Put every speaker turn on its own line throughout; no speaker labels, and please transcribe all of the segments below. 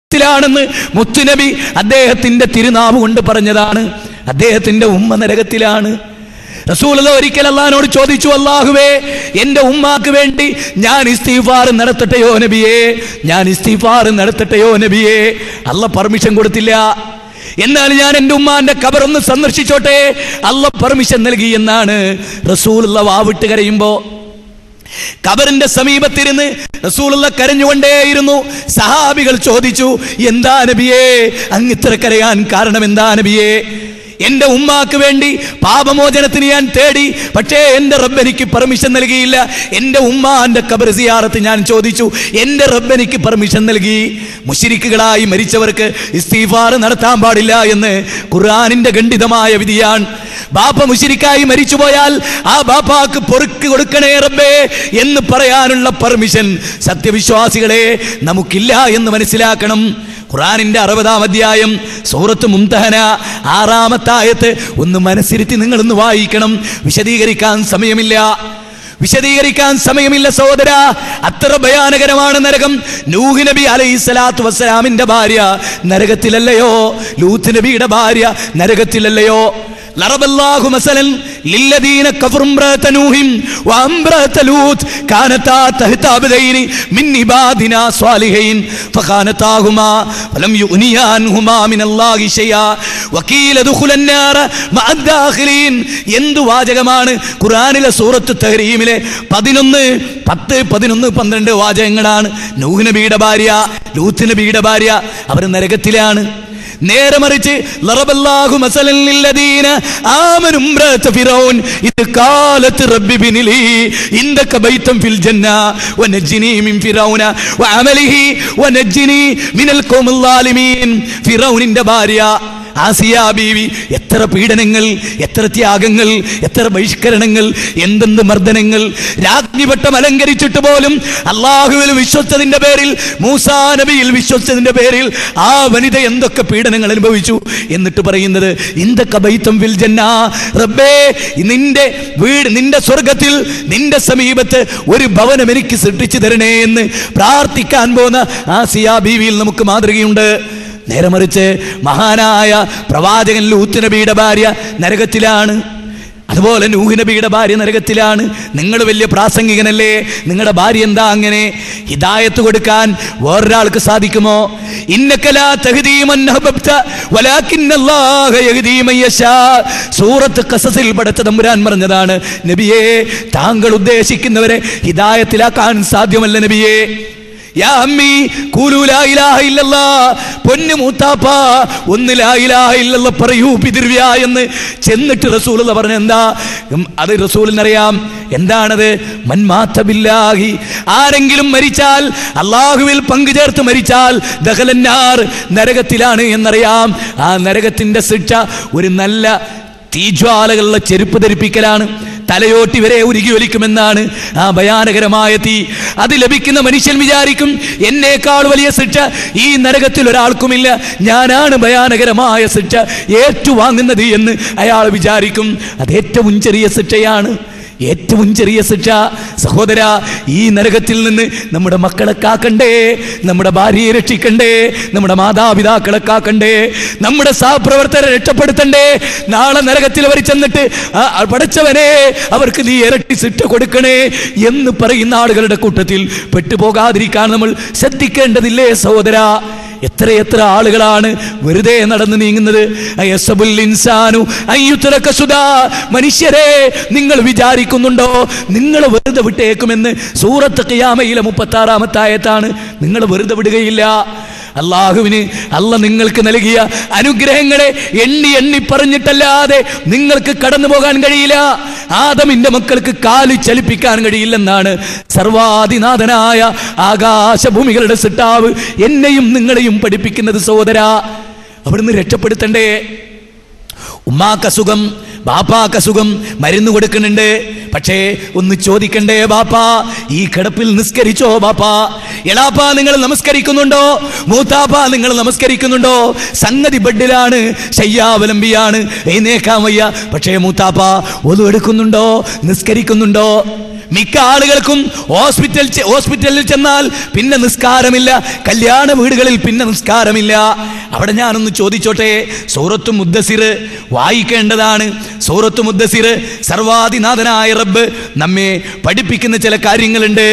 ാണെന്ന് മുത്തുനബി അദ്ദേഹത്തിന്റെ തിരുനാവ് കൊണ്ട് പറഞ്ഞതാണ്. അദ്ദേഹത്തിന്റെ ഉമ്മ നരകത്തിലാണ്. റസൂലുള്ളാഹി ഒരിക്കൽ അല്ലാഹുവിനോട് ചോദിച്ചു, അല്ലാഹുവേ, എന്റെ ഉമ്മാക്ക് വേണ്ടി ഞാൻ ഇസ്തിഗ്ഫാർ നടത്തട്ടെയോ നബിയേ, ഞാൻ ഇസ്തിഗ്ഫാർ നടത്തട്ടെയോ നബിയേ. അല്ലാഹ് പെർമിഷൻ കൊടുത്തില്ല. എന്നാൽ ഞാൻ എൻ്റെ ഉമ്മാന്റെ ഖബർ ഒന്ന് സന്ദർശിച്ചോട്ടെ, അല്ലാഹ് പെർമിഷൻ നൽകി എന്നാണ് റസൂലുള്ളാഹി വാവിട്ട് കരയുമ്പോ ഖബറിന്റെ സമീപത്തിരുന്ന് റസൂലുള്ളാഹി കരഞ്ഞുകൊണ്ടേയിരുന്നു. സഹാബികൾ ചോദിച്ചു, എന്താ നബിയേ അങ്ങ് ഇത്ര കരയാൻ കാരണം എന്താ നബിയേ? എന്റെ ഉമ്മാക്ക് വേണ്ടി പാപമോചനത്തിന് ഞാൻ തേടി, പക്ഷേ എന്റെ റബ്ബ് എനിക്ക് പെർമിഷൻ നൽകിയില്ല. എന്റെ ഉമ്മാന്റെ ഖബർ സിയാറത്ത് ഞാൻ ചോദിച്ചു, എന്റെ റബ്ബ് എനിക്ക് പെർമിഷൻ നൽകി. മുശ്രിക്കുകളായി മരിച്ചവർക്ക് ഇസ്തിഗ്ഫാർ നടത്താൻ പാടില്ല എന്ന് ഖുർആനിന്റെ ഖണ്ഡിതമായ വിധിയാണ്. ബാപ്പ മുശ്രിക്കായി മരിച്ചുപോയാൽ ആ ബാപ്പാക്ക് പൊറുക്ക് കൊടുക്കണേ റബ്ബേ എന്ന് പറയാനുള്ള പെർമിഷൻ സത്യവിശ്വാസികളെ നമുക്കില്ല എന്ന് മനസ്സിലാക്കണം. ഖുർആനിന്റെ 60-ാം അധ്യായം സൂറത്ത് മുംതഹന 6-ാമത്തെ ആയത്ത് ഒന്ന് മനസ്സിരുത്തി നിങ്ങളൊന്ന് വായിക്കണം. വിശദീകരിക്കാൻ സമയമില്ല സഹോദര. അത്ര ഭയാനകരമാണ് നരകം. നൂഹ് നബി അലൈഹിസ്സലാത്തു വസ്സലാമിന്റെ ഭാര്യ നരകത്തിലല്ലയോ? ലൂത്ത് നബിയുടെ ഭാര്യ നരകത്തിലല്ലയോ? ലറബല്ലാഹു മസലൻ ലില്ലദീന കഫറു ഇംറഅത നൂഹിൻ വഇംറഅത ലൂത്ത് കാനതാ തഹ്ത അബ്ദൈനി മിൻ ഇബാദിനാ സ്വാലിഹൈൻ ഫഖാനതാഹുമാ ഫലം യുഗ്നിയാ അൻഹുമാ മിനല്ലാഹി ശൈആ വഖീല ദുഖുലൻ നാര മഅ ദാഖിലീൻ. എന്തു വാചകമാണ് ഖുർആനിലെ സൂറത്ത് തഹ്രീമിലെ 11, 10, 11, 12 വാചകങ്ങളാണ്. നൂഹ് നബിയുടെ ഭാര്യ, ലൂത്ത് നബിയുടെ ഭാര്യ അവർ നരകത്തിലാണ്. നേരെ മറിച്ച് ലറബല്ലാഹു മസലൻ ലില്ലദീന ആമനു ഇംറഅത ഫിറഔൻ ഇദ് ഖാലത് റബ്ബി ബിനി ലീ ഇൻദക ബൈതൻ ഫിൽ ജന്ന വനജ്നി മിൻ ഫിറഔന വഅമലിഹി വനജ്നി മിനൽ ഖൗമിൽ ളാലിമീൻ. ഫിറഔനിന്റെ ഭാര്യ ആസിയ ബീവി എത്ര പീഡനങ്ങൾ, എത്ര ത്യാഗങ്ങൾ, എത്ര ബഹിഷ്കരണങ്ങൾ, എന്തെന്ത് മർദ്ദനങ്ങൾ. രാജ്ഞിപട്ടം അലങ്കരിച്ചിട്ട് പോലും അള്ളാഹുവിൽ വിശ്വസിച്ചതിന്റെ പേരിൽ, മൂസാ നബിയിൽ വിശ്വസിച്ചതിന്റെ പേരിൽ ആ വനിത എന്തൊക്കെ പീഡനങ്ങൾ അനുഭവിച്ചു. എന്നിട്ട് പറയുന്നത് ഇൻദക ബൈതൻ ഫിൽ ജന്ന, റബ്ബേ നിന്റെ വീട്, നിന്റെ സ്വർഗത്തിൽ നിന്റെ സമീപത്ത് ഒരു ഭവനം എനിക്ക് സൃഷ്ടിച്ചു തരണേ എന്ന് പ്രാർത്ഥിക്കാൻ പോകുന്ന ആസിയ ബീവിയിൽ നമുക്ക് മാതൃകയുണ്ട്. നേരെ മറിച്ച് മഹാനായ പ്രവാചകൻ ലൂത്ത് നബിയുടെ ഭാര്യ നരകത്തിലാണ്. അതുപോലെ നൂഹ് നബിയുടെ ഭാര്യ നരകത്തിലാണ്. നിങ്ങൾ വലിയ പ്രാസംഗികനല്ലേ, നിങ്ങളുടെ ഭാര്യ എന്താ അങ്ങനെ? ഹിദായത്ത് കൊടുക്കാൻ വേറൊരാൾക്ക് സാധിക്കുമോ? ഇന്നക ലാ തഹ്ദീ മൻ അഹ്ബബ്ത വലാകിന്നല്ലാഹ യഹ്ദീ മൻ യശാ. സൂറത്ത് ഖസസിൽ പടച്ച തമ്പുരാൻ പറഞ്ഞതാണ്, നബിയേ താങ്കൾ ഉദ്ദേശിക്കുന്നവരെ ഹിദായത്തിലാക്കാൻ സാധ്യമല്ല നബിയേ. യാ അമ്മി ഖൂലു ലാ ഇലാഹ ഇല്ലല്ലാഹ്, പൊന്നു മൂത്താപ്പ ഒന്ന് ലാ ഇലാഹ ഇല്ലല്ലാഹ് പറയൂ പിതൃവ്യ എന്ന് ചെന്നിട്ട് റസൂലുള്ളാഹി പറഞ്ഞു. എന്താ അത്? റസൂലിനറിയാം എന്താണത്. മൻ മാത ബില്ലാഹി, ആരെങ്കിലും മരിച്ചാൽ അല്ലാഹുവിൽ പങ്കുചേർത്ത് മരിച്ചാൽ ദഖലന്നാർ, നരകത്തിലാണ് എന്നറിയാം. ആ നരകത്തിന്റെ ശിക്ഷ ഒരു നല്ല തീജ്വാലകളുടെ ചെരുപ്പ് ധരിപ്പിക്കലാണ്. തലയോട്ടി വരെ ഉരുകി ഒലിക്കുമെന്നാണ് ആ ഭയാനകരമായ തീ. അത് ലഭിക്കുന്ന മനുഷ്യൻ വിചാരിക്കും എന്നേക്കാൾ വലിയ ശിക്ഷ ഈ നരകത്തിൽ ഒരാൾക്കുമില്ല, ഞാനാണ് ഭയാനകരമായ ശിക്ഷ ഏറ്റുവാങ്ങുന്നത് എന്ന് അയാൾ വിചാരിക്കും. അത് ഏറ്റവും ചെറിയ ശിക്ഷയാണ്, ഏറ്റവും ചെറിയ ശിക്ഷ. സഹോദര, ഈ നരകത്തിൽ നിന്ന് നമ്മുടെ മക്കളെ കാക്കണ്ടേ, നമ്മുടെ ഭാര്യയെ രക്ഷിക്കണ്ടേ, നമ്മുടെ മാതാപിതാക്കളെ കാക്കണ്ടേ, നമ്മുടെ സഹപ്രവർത്തകരെ രക്ഷപ്പെടുത്തണ്ടേ. നാളെ നരകത്തിൽ അവർ ചെന്നിട്ട് പടച്ചവനെ അവർക്ക് നീ ഇരട്ടി ശിക്ഷ കൊടുക്കണേ എന്ന് പറയുന്ന ആളുകളുടെ കൂട്ടത്തിൽ പെട്ടുപോകാതിരിക്കാൻ നമ്മൾ ശ്രദ്ധിക്കേണ്ടതില്ലേ സഹോദര? എത്രയെത്ര ആളുകളാണ് വെറുതെ നടന്നു നീങ്ങുന്നത്. മനുഷ്യരെ, നിങ്ങൾ വിചാരിക്കുന്നുണ്ടോ നിങ്ങൾ വെറുതെ വിട്ടേക്കുമെന്ന്? സൂറത്ത് ഖിയാമയിലെ 36-ാമത്തെ ആയത്താണ്. നിങ്ങൾ വെറുതെ വിടുകയില്ല. അല്ലാഹുവിന് നിങ്ങൾക്ക് നൽകിയ അനുഗ്രഹങ്ങളെ എണ്ണി എണ്ണി പറഞ്ഞിട്ടല്ലാതെ നിങ്ങൾക്ക് കടന്നു പോകാൻ കഴിയില്ല. ആദമിന്റെ മക്കൾക്ക് കാല് ചലിപ്പിക്കാൻ കഴിയില്ലെന്നാണ് സർവാധിനാഥനായ ആകാശഭൂമികളുടെ സിട്ടാവ് എന്നെയും നിങ്ങളെയും പഠിപ്പിക്കുന്നത്. സഹോദര, അവിടുന്ന് രക്ഷപ്പെടുത്തണ്ടേ? ഉമ്മാക്കസുഖം, ബാപ്പാക്കസുഖം, മരുന്ന് കൊടുക്കുന്നുണ്ട്. പക്ഷേ ഒന്ന് ചോദിക്കണ്ടേ, ബാപ്പാ ഈ കിടപ്പിൽ നിസ്കരിച്ചോ? ബാപ്പാ, എളാപ്പാ നിങ്ങൾ നമസ്കരിക്കുന്നുണ്ടോ? മൂത്താപ്പ നിങ്ങൾ നമസ്കരിക്കുന്നുണ്ടോ? സംഗതി ബെഡിലാണ്, ശയ്യാവലംബിയാണ്, എഴുന്നേക്കാൻ വയ്യ. പക്ഷേ മൂത്താപ്പ ഒതു എടുക്കുന്നുണ്ടോ? നിസ്കരിക്കുന്നുണ്ടോ? മിക്ക ആളുകൾക്കും ഹോസ്പിറ്റലിൽ ചെന്നാൽ പിന്നെ നിസ്കാരമില്ല, കല്യാണ വീടുകളിൽ പിന്നെ നിസ്കാരമില്ല. അവിടെ ഞാനൊന്ന് ചോദിച്ചോട്ടെ, സൂറത്തു മുദ്ദസിർ വായിക്കേണ്ടതാണ്. സൂറത്തു മുദ്ദസിർ സർവാധിനാഥനായ റബ്ബ് നമ്മെ പഠിപ്പിക്കുന്ന ചില കാര്യങ്ങളുണ്ട്.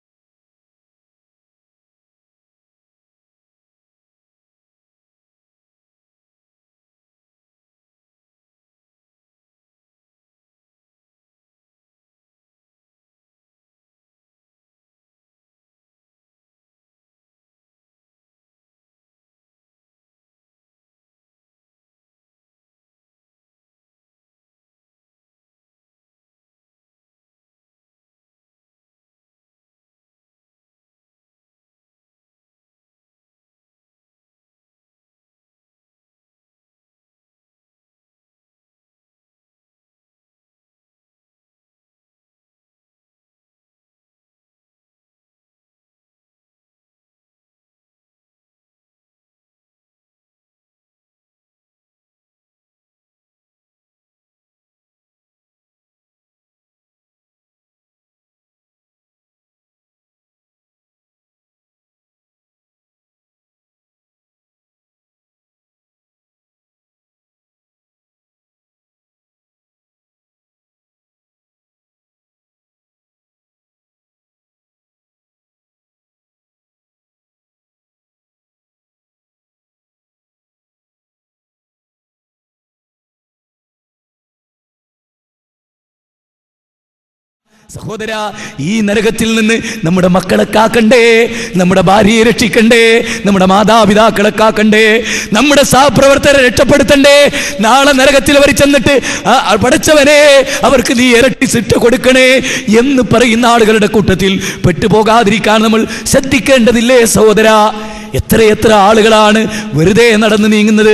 സഹോദര, ഈ നരകത്തിൽ നിന്ന് നമ്മുടെ മക്കളെ കാക്കണ്ടേ, നമ്മുടെ ഭാര്യയെ രക്ഷിക്കണ്ടേ, നമ്മുടെ മാതാപിതാക്കളെ കാക്കണ്ടേ, നമ്മുടെ സഹപ്രവർത്തകരെ രക്ഷപ്പെടുത്തണ്ടേ. നാളെ നരകത്തിൽ അവർ ചെന്നിട്ട് പടച്ചവനെ അവർക്ക് നീ ഇരട്ടി ശിക്ഷ കൊടുക്കണേ എന്ന് പറയുന്ന ആളുകളുടെ കൂട്ടത്തിൽ പെട്ടുപോകാതിരിക്കാൻ നമ്മൾ ശ്രദ്ധിക്കേണ്ടതില്ലേ സഹോദര? എത്രയെത്ര ആളുകളാണ് വെറുതെ നടന്ന് നീങ്ങുന്നത്.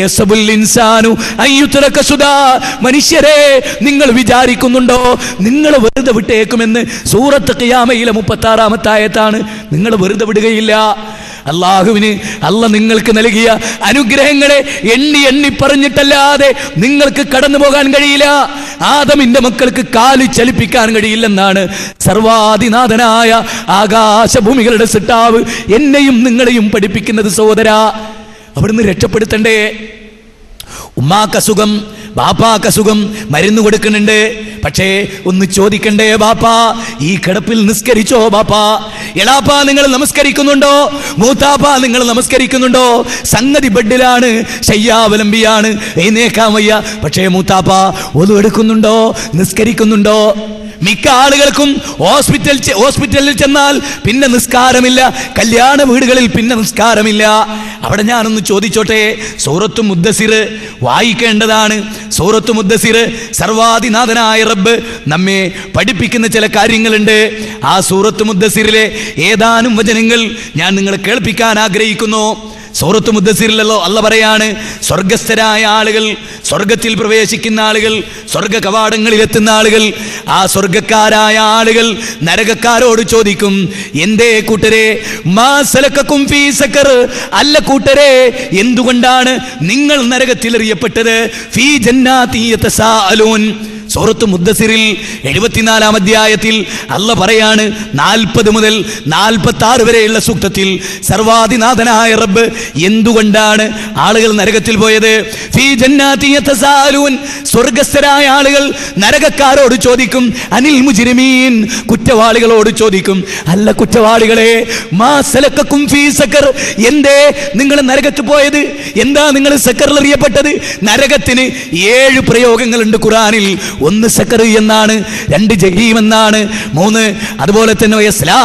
മനുഷ്യരെ, നിങ്ങൾ വിചാരിക്കുന്നുണ്ടോ നിങ്ങൾ വെറുതെ വിട്ടേക്കുമെന്ന്? സൂറത്ത് ഖിയാമയിലെ 36-ാമത്തെ ആയത്താണ്. നിങ്ങൾ വെറുതെ വിടുകയില്ല. അല്ല നിങ്ങൾക്ക് നൽകിയ അനുഗ്രഹങ്ങളെ എണ്ണി എണ്ണി പറഞ്ഞിട്ടല്ലാതെ നിങ്ങൾക്ക് കടന്നു പോകാൻ കഴിയില്ല. ആദമിന്റെ മക്കൾക്ക് കാല് ചലിപ്പിക്കാൻ കഴിയില്ലെന്നാണ് സർവാധിനാഥനായ ആകാശഭൂമികളുടെ സിട്ടാവ് എന്നെയും നിങ്ങളെയും പഠിപ്പിക്കുന്നത്. സഹോദര, അവിടുന്ന് രക്ഷപ്പെടുത്തണ്ടേ? ഉമ്മാക്കസുഖം, ബാപ്പാക്കസുഖം, മരുന്ന് കൊടുക്കുന്നുണ്ട്. പക്ഷേ ഒന്ന് ചോദിക്കണ്ടേ, ബാപ്പാ ഈ കിടപ്പിൽ നിസ്കരിച്ചോ? ബാപ്പാ, എളാപ്പാ നിങ്ങൾ നമസ്കരിക്കുന്നുണ്ടോ? മൂത്താപ്പാ നിങ്ങൾ നമസ്കരിക്കുന്നുണ്ടോ? സംഗതി ബെഡിലാണ്, ശയ്യാവലംബിയാണ്, എഴുന്നേക്കാൻ വയ്യ. പക്ഷേ മൂത്താപ്പാ ഒതു എടുക്കുന്നുണ്ടോ? നിസ്കരിക്കുന്നുണ്ടോ? മിക്ക ആളുകൾക്കും ഹോസ്പിറ്റലിൽ ചെന്നാൽ പിന്നെ നിസ്കാരമില്ല, കല്യാണ വീടുകളിൽ പിന്നെ നിസ്കാരമില്ല. അവിടെ ഞാനൊന്ന് ചോദിച്ചോട്ടെ, സൂറത്തു മുദ്ദസിർ വായിക്കേണ്ടതാണ്. സൂറത്തു മുദ്ദസിർ സർവാധിനാഥനായ റബ്ബ് നമ്മെ പഠിപ്പിക്കുന്ന ചില കാര്യങ്ങളുണ്ട്. ആ സൂറത്തു മുദ്ദസിറിലെ ഏതാനും വചനങ്ങൾ ഞാൻ നിങ്ങളെ കേൾപ്പിക്കാൻ ആഗ്രഹിക്കുന്നു. സൂറത്ത് മുദ്ദസിറിലല്ലോ അല്ല പറയാണ്, സ്വർഗസ്ഥരായ ആളുകൾ, സ്വർഗത്തിൽ പ്രവേശിക്കുന്ന ആളുകൾ, സ്വർഗ കവാടങ്ങളിലെത്തുന്ന ആളുകൾ, ആ സ്വർഗക്കാരായ ആളുകൾ നരകക്കാരോട് ചോദിക്കും, എന്തേ കൂട്ടരെ, മാ സലക്കക്കും ഫീ സഖർ, അല്ല കൂട്ടരെ എന്തുകൊണ്ടാണ് നിങ്ങൾ നരകത്തിൽ എറിയപ്പെട്ടത്? ഫീ ജന്നാതി യതസാഅലൂൻ. സൂറത്ത് മുദ്ദസിറിൽ 74-ാം അധ്യായത്തിൽ അല്ല പറയാണ്, 40 മുതൽ 46 വരെയുള്ള സൂക്തത്തിൽ സർവാധിനാഥനായ റബ്ബ് എന്തുകൊണ്ടാണ് ആളുകൾ നരകത്തിൽ പോയത്? ഫീ ജന്നാതി യതസാഅലൂൻ, സ്വർഗസ്ഥരായ ആളുകൾ നരകക്കാരോട് ചോദിക്കും, അനിൽ മുജ്രിമീൻ, കുറ്റവാളികളോട് ചോദിക്കും, അല്ല കുറ്റവാളികളെ, മാ സലക്കക്കും ഫീ സഖർ, എന്തേ നിങ്ങൾ നരകത്തിൽ പോയത്? എന്താ നിങ്ങൾ സഖറിൽ എറിയപ്പെട്ടത്? നരകത്തിന് 7 പ്രയോഗങ്ങളുണ്ട് ഖുർആനിൽ. 1 സഖർ എന്നാണ്, 2 ജഹീം എന്നാണ്, 3 അതുപോലെ തന്നെ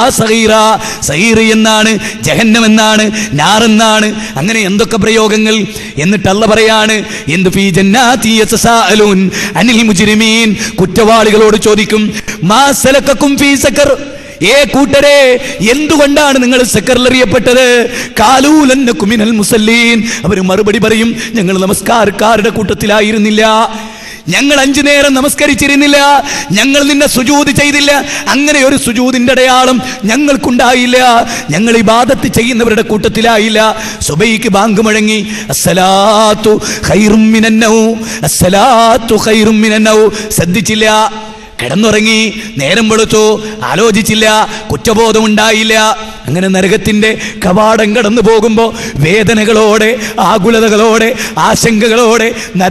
സഈർ എന്നാണ്, ജഹന്നം എന്നാണ്, നാർ എന്നാണ്, അങ്ങനെ എന്തൊക്കെ പ്രയോഗങ്ങൾ. എന്നിട്ട് അല്ലാഹ് പറയാണ്, എന്ത് ഫീ ജന്നാതി യതസാഅലൂൻ അനിൽ മുജ്രിമീൻ, കുറ്റവാളികളോട് ചോദിക്കും, മാ സലക്കക്കും ഫീ സഖർ, ഏ കൂട്ടരെ എന്തുകൊണ്ടാണ് നിങ്ങൾ സഖറിൽ എറിയപ്പെട്ടത്? ഖാലൂ ലൻ നകു മിനൽ മുസല്ലീൻ, അവർ മറുപടി പറയും, ഞങ്ങൾ നമസ്കാരക്കാരുടെ കൂട്ടത്തിലായിരുന്നില്ല, ഞങ്ങൾ 5 നേരം നമസ്കരിച്ചിരുന്നില്ല, ഞങ്ങൾ നിന്നെ സുജൂദ് ചെയ്തില്ല, അങ്ങനെ ഒരു സുജൂദിന്റെ അടയാളം ഞങ്ങൾക്കുണ്ടായില്ല, ഞങ്ങൾ ഇബാദത്ത് ചെയ്യുന്നവരുടെ കൂട്ടത്തിലായില്ല. സുബൈക്ക് ബാങ്ക് മുഴങ്ങി, അസ്സലാത്തു ഖൈറും മിനന്നൗ, അസ്സലാത്തു ഖൈറും മിനന്നൗ, ശ്രദ്ധിച്ചില്ല. കിടന്നുറങ്ങി, നേരം വെളുത്തു, ആലോചിച്ചില്ല, കുറ്റബോധമുണ്ടായില്ല. അങ്ങനെ നരകത്തിന്റെ കവാടം കടന്നു പോകുമ്പോൾ വേദനകളോടെ, ആകുലതകളോടെ, ആശങ്കകളോടെ